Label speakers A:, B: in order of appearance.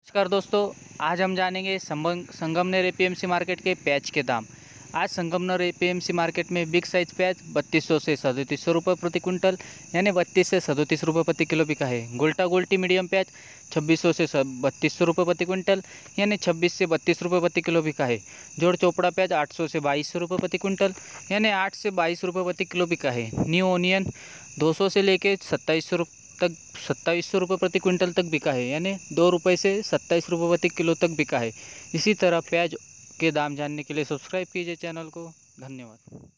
A: नमस्कार दोस्तों, आज हम जानेंगे संगमनेर एपीएमसी मार्केट के प्याज के दाम। आज संगमनेर एपीएमसी मार्केट में बिग साइज प्याज 3200 से 3700 रुपये प्रति क्विंटल यानी 32 से 37 रुपये प्रति किलो बिका है। गोल्टा गोल्टी मीडियम प्याज 2600 से 3200 रुपये प्रति क्विंटल यानी 26 से 32 रुपये प्रति किलो बिका है। जोड़ चोपड़ा प्याज 800 से 2200 रुपये प्रति क्विंटल यानी 8 से 22 रुपये प्रति किलो बिका है। न्यू ओनियन 200 से लेके 2700 तक 2700 रुपये प्रति क्विंटल तक बिका है यानी 2 रुपये से 27 रुपये प्रति किलो तक बिका है। इसी तरह प्याज के दाम जानने के लिए सब्सक्राइब कीजिए चैनल को। धन्यवाद।